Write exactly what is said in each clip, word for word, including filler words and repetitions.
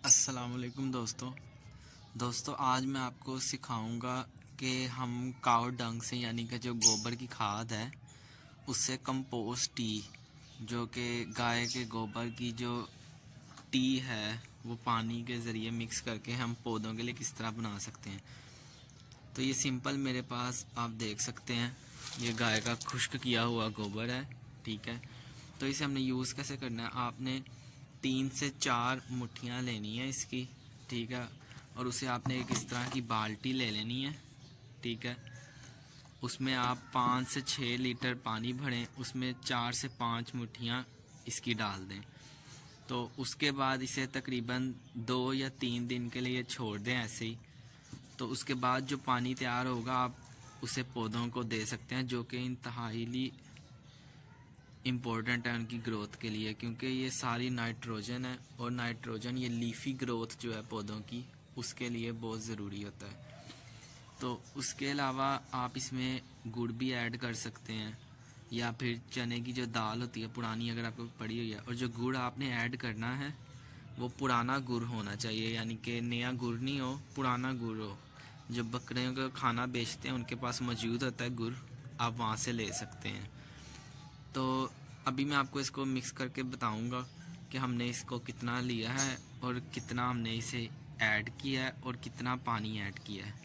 अस्सलाम वालेकुम दोस्तों दोस्तों आज मैं आपको सिखाऊंगा कि हम काऊ डंग से यानी कि जो गोबर की खाद है उससे कंपोस्ट टी जो कि गाय के गोबर की जो टी है वो पानी के ज़रिए मिक्स करके हम पौधों के लिए किस तरह बना सकते हैं। तो ये सिंपल मेरे पास आप देख सकते हैं, ये गाय का खुश्क किया हुआ गोबर है। ठीक है, तो इसे हमने यूज़ कैसे करना है, आपने तीन से चार मुट्ठियाँ लेनी है इसकी। ठीक है, और उसे आपने एक इस तरह की बाल्टी ले लेनी है। ठीक है, उसमें आप पाँच से छः लीटर पानी भरें, उसमें चार से पाँच मुट्ठियाँ इसकी डाल दें। तो उसके बाद इसे तकरीबन दो या तीन दिन के लिए छोड़ दें ऐसे ही। तो उसके बाद जो पानी तैयार होगा आप उसे पौधों को दे सकते हैं, जो कि इंतहाई इम्पोर्टेंट है उनकी ग्रोथ के लिए, क्योंकि ये सारी नाइट्रोजन है और नाइट्रोजन ये लीफी ग्रोथ जो है पौधों की उसके लिए बहुत ज़रूरी होता है। तो उसके अलावा आप इसमें गुड़ भी ऐड कर सकते हैं, या फिर चने की जो दाल होती है पुरानी अगर आपको पड़ी हुई है। और जो गुड़ आपने ऐड करना है वो पुराना गुड़ होना चाहिए, यानी कि नया गुड़ नहीं हो, पुराना गुड़ हो। जो बकरियों का खाना बेचते हैं उनके पास मौजूद होता है गुड़, आप वहाँ से ले सकते हैं। तो अभी मैं आपको इसको मिक्स करके बताऊंगा कि हमने इसको कितना लिया है और कितना हमने इसे ऐड किया है और कितना पानी ऐड किया है।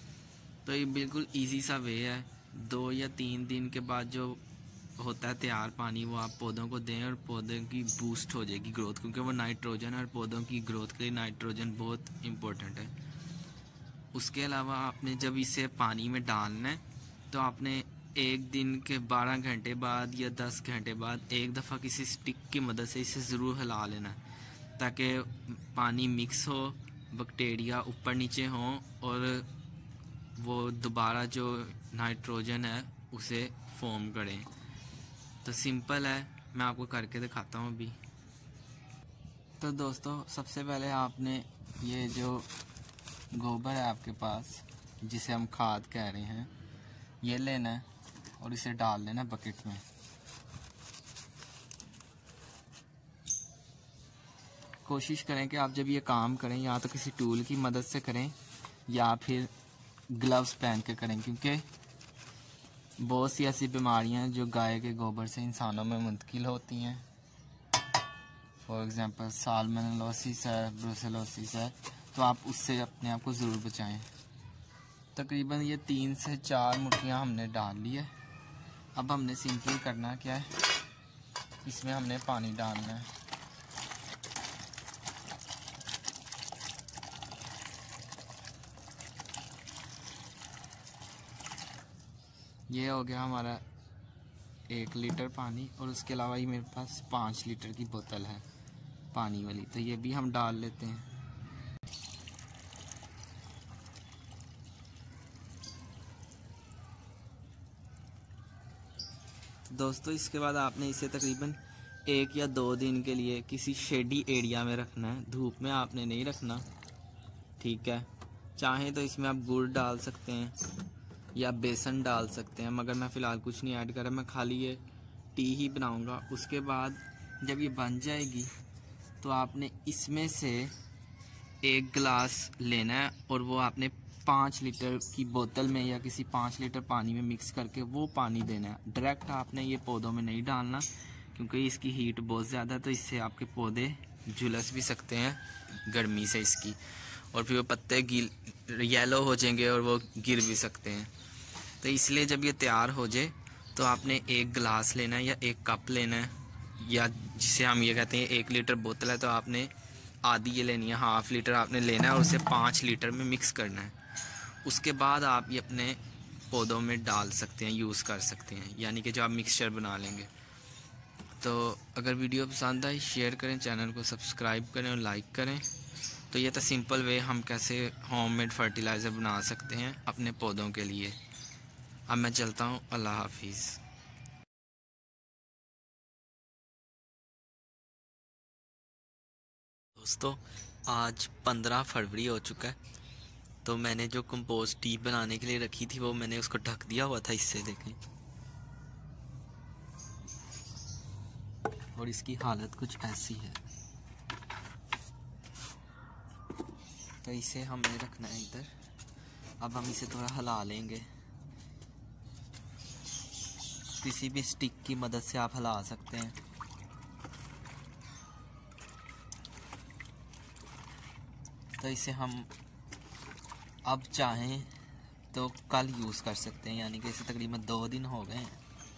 तो ये बिल्कुल इजी सा वे है। दो या तीन दिन के बाद जो होता है तैयार पानी वो आप पौधों को दें और पौधों की बूस्ट हो जाएगी ग्रोथ, क्योंकि वो नाइट्रोजन और पौधों की ग्रोथ के लिए नाइट्रोजन बहुत इम्पोर्टेंट है। उसके अलावा आपने जब इसे पानी में डालना है तो आपने एक दिन के बारह घंटे बाद या दस घंटे बाद एक दफ़ा किसी स्टिक की मदद से इसे ज़रूर हिला लेना, ताकि पानी मिक्स हो, बैक्टीरिया ऊपर नीचे हों और वो दोबारा जो नाइट्रोजन है उसे फॉर्म करें। तो सिंपल है, मैं आपको करके दिखाता हूँ अभी। तो दोस्तों सबसे पहले आपने ये जो गोबर है आपके पास जिसे हम खाद कह रहे हैं ये लेना है और इसे डाल देना बकेट में। कोशिश करें कि आप जब ये काम करें या तो किसी टूल की मदद से करें या फिर ग्लव्स पहन के करें, क्योंकि बहुत सी ऐसी बीमारियां हैं जो गाय के गोबर से इंसानों में मुंतकिल होती हैं। फॉर एग्जांपल साल्मोनेलोसिस है, ब्रुसेलोसिस है, तो आप उससे अपने आप को ज़रूर बचाएं। तकरीबन ये तीन से चार मुट्ठियाँ हमने डाल ली है। अब हमने सिंपली करना क्या है, इसमें हमने पानी डालना है। ये हो गया हमारा एक लीटर पानी, और उसके अलावा ही मेरे पास पाँच लीटर की बोतल है पानी वाली, तो ये भी हम डाल लेते हैं। दोस्तों इसके बाद आपने इसे तकरीबन एक या दो दिन के लिए किसी शेडी एरिया में रखना है, धूप में आपने नहीं रखना। ठीक है, चाहें तो इसमें आप गुड़ डाल सकते हैं या बेसन डाल सकते हैं, मगर मैं फ़िलहाल कुछ नहीं ऐड कर रहा, मैं खाली ये टी ही बनाऊंगा। उसके बाद जब ये बन जाएगी तो आपने इसमें से एक गिलास लेना है और वो आपने पाँच लीटर की बोतल में या किसी पाँच लीटर पानी में मिक्स करके वो पानी देना है। डायरेक्ट आपने ये पौधों में नहीं डालना, क्योंकि इसकी हीट बहुत ज़्यादा है, तो इससे आपके पौधे झुलस भी सकते हैं गर्मी से इसकी, और फिर वो पत्ते गिल येलो हो जाएंगे और वो गिर भी सकते हैं। तो इसलिए जब ये तैयार हो जाए तो आपने एक गिलास लेना है या एक कप लेना है, या जिसे हम ये कहते हैं एक लीटर बोतल है तो आपने आधी ये लेनी है, हाफ़ लीटर आपने लेना है और उसे पाँच लीटर में मिक्स करना है। उसके बाद आप ये अपने पौधों में डाल सकते हैं, यूज़ कर सकते हैं, यानी कि जो आप मिक्सचर बना लेंगे। तो अगर वीडियो पसंद आए शेयर करें, चैनल को सब्सक्राइब करें और लाइक करें। तो ये तो सिंपल वे हम कैसे होममेड फर्टिलाइज़र बना सकते हैं अपने पौधों के लिए। अब मैं चलता हूँ, अल्लाह हाफिज़। दोस्तों आज पंद्रह फरवरी हो चुका है, तो मैंने जो कंपोस्ट टी बनाने के लिए रखी थी वो मैंने उसको ढक दिया हुआ था, इससे देखें, और इसकी हालत कुछ ऐसी है। तो इसे हमें रखना है इधर। अब हम इसे थोड़ा हिला लेंगे, किसी भी स्टिक की मदद से आप हिला सकते हैं। तो इसे हम अब चाहें तो कल यूज़ कर सकते हैं, यानी कि इसे तकरीबन दो दिन हो गए हैं,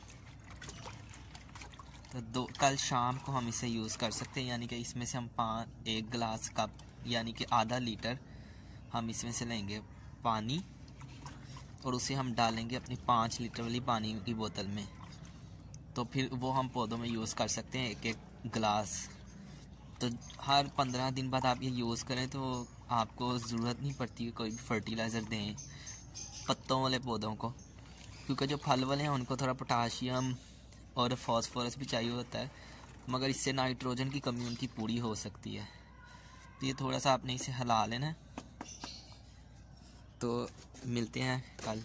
तो दो कल शाम को हम इसे यूज़ कर सकते हैं। यानी कि इसमें से हम पाँच एक गिलास कप यानी कि आधा लीटर हम इसमें से लेंगे पानी, और उसे हम डालेंगे अपनी पाँच लीटर वाली पानी की बोतल में। तो फिर वो हम पौधों में यूज़ कर सकते हैं एक एक गिलास। तो हर पंद्रह दिन बाद आप ये यूज़ करें तो आपको ज़रूरत नहीं पड़ती कि कोई फर्टिलाइज़र दें पत्तों वाले पौधों को, क्योंकि जो फल वाले हैं उनको थोड़ा पोटाशियम और फास्फोरस भी चाहिए होता है, मगर इससे नाइट्रोजन की कमी उनकी पूरी हो सकती है। तो ये थोड़ा सा आपने इसे हिला लेना है। तो मिलते हैं कल।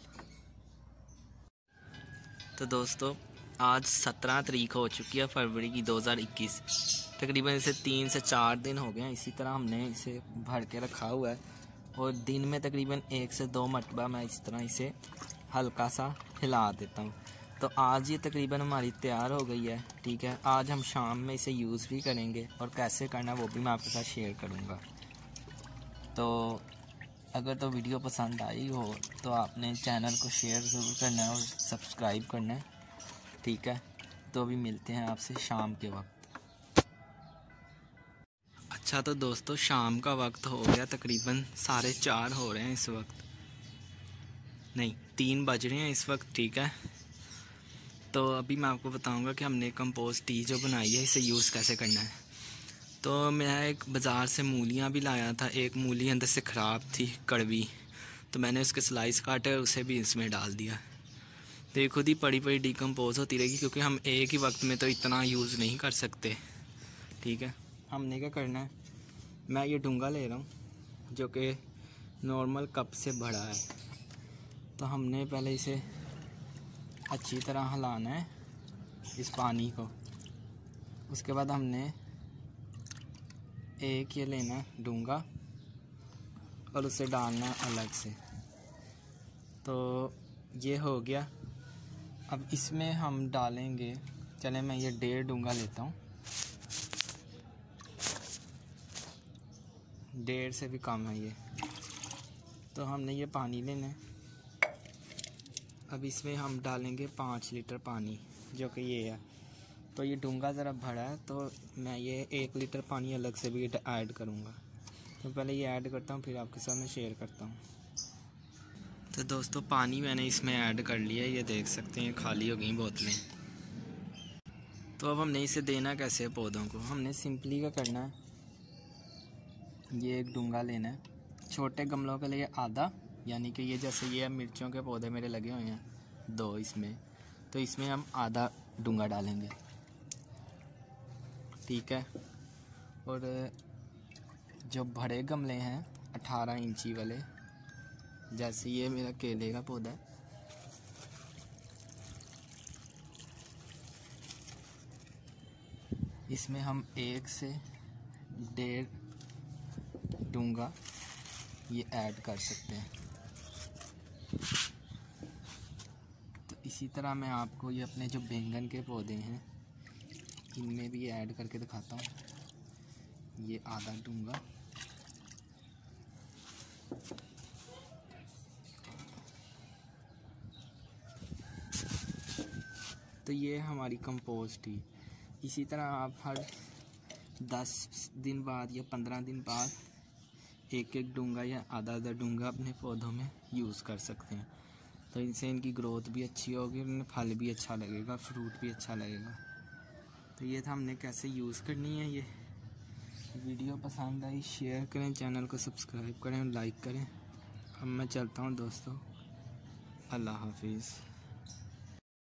तो दोस्तों आज सत्रह तारीख हो चुकी है फरवरी की दो हज़ार इक्कीस। तकरीबन इसे तीन से चार दिन हो गए हैं इसी तरह हमने इसे भर के रखा हुआ है, और दिन में तकरीबन एक से दो मरतबा मैं इस तरह इसे हल्का सा हिला देता हूँ। तो आज ये तकरीबन हमारी तैयार हो गई है। ठीक है, आज हम शाम में इसे यूज़ भी करेंगे, और कैसे करना है वो भी मैं आपके साथ शेयर करूँगा। तो अगर तो वीडियो पसंद आई हो तो आपने चैनल को शेयर ज़रूर करना है और सब्सक्राइब करना है। ठीक है, तो अभी मिलते हैं आपसे शाम के वक्त। अच्छा तो दोस्तों शाम का वक्त हो गया, तकरीबन साढ़े चार हो रहे हैं इस वक्त, नहीं तीन बज रहे हैं इस वक्त। ठीक है, तो अभी मैं आपको बताऊंगा कि हमने कंपोस्ट टी जो बनाई है इसे यूज़ कैसे करना है। तो मैं एक बाज़ार से मूलियाँ भी लाया था, एक मूली अंदर से ख़राब थी कड़वी, तो मैंने उसके स्लाइस काटे और उसे भी इसमें डाल दिया। तो ये खुद ही पड़ी पड़ी डिकम्पोज होती रहेगी, क्योंकि हम एक ही वक्त में तो इतना यूज़ नहीं कर सकते। ठीक है, हमने क्या करना है, मैं ये डूंगा ले रहा हूँ जो कि नॉर्मल कप से बड़ा है। तो हमने पहले इसे अच्छी तरह हिलाना है इस पानी को। उसके बाद हमने एक ये लेना है डूंगा और उसे डालना है अलग से। तो ये हो गया। अब इसमें हम डालेंगे, चले मैं ये डेढ़ डूंगा लेता हूँ, डेढ़ से भी कम है ये। तो हमने ये पानी लेना है। अब इसमें हम डालेंगे पाँच लीटर पानी जो कि ये है। तो ये डूंगा ज़रा भरा है, तो मैं ये एक लीटर पानी अलग से भी ऐड करूँगा। तो पहले ये ऐड करता हूँ, फिर आपके साथ मैं शेयर करता हूँ। तो दोस्तों पानी मैंने इसमें ऐड कर लिया है, ये देख सकते हैं खाली हो गई बोतलें। तो अब हमने इसे देना कैसे है पौधों को, हमने सिंपली क्या करना है, ये एक डूंगा लेना है, छोटे गमलों के लिए आधा, यानी कि ये जैसे ये मिर्चों के पौधे मेरे लगे हुए हैं दो इसमें, तो इसमें हम आधा डूंगा डालेंगे। ठीक है, और जो बड़े गमले हैं अठारह इंची वाले, जैसे ये मेरा केले का पौधा है, इसमें हम एक से डेढ़ डूंगा ये ऐड कर सकते हैं। तो इसी तरह मैं आपको ये अपने जो बैंगन के पौधे हैं इनमें भी ये ऐड करके दिखाता हूँ। ये आधा डूंगा, तो ये हमारी कंपोस्ट ही। इसी तरह आप हर दस दिन बाद या पंद्रह दिन बाद एक एक डूंगा या आधा आधा डूंगा अपने पौधों में यूज़ कर सकते हैं। तो इनसे इनकी ग्रोथ भी अच्छी होगी, उन्हें फल भी अच्छा लगेगा, फ्रूट भी अच्छा लगेगा। तो ये था हमने कैसे यूज़ करनी है। ये वीडियो पसंद आई शेयर करें, चैनल को सब्सक्राइब करें और लाइक करें। अब मैं चलता हूँ दोस्तों, अल्लाह हाफिज़।